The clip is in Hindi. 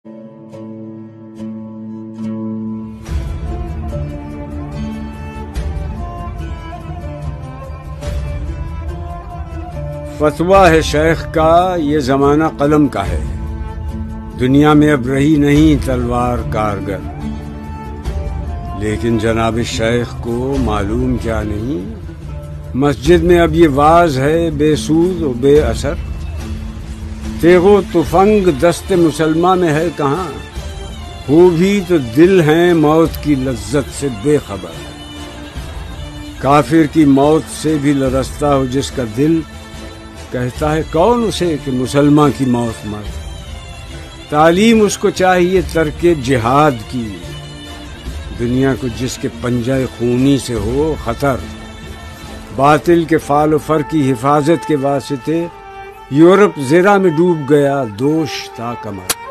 फतवा है शेख का, ये जमाना कलम का है। दुनिया में अब रही नहीं तलवार कारगर, लेकिन जनाब शेख को मालूम क्या नहीं, मस्जिद में अब ये वाज है बेसूद और बेअसर। तेगो तुफंग दस्ते मुसलमान में है कहाँ, वो भी तो दिल हैं मौत की लज्जत से बेखबर। काफिर की मौत से भी लरसता हो जिसका दिल, कहता है कौन उसे कि मुसलमान की मौत मर। तालीम उसको चाहिए तर्के जिहाद की, दुनिया को जिसके पंजे खूनी से हो खतर। बातिल के फाल फर की हिफाजत के वास्ते यूरोप ज़रा में डूब गया, दोष था कमर।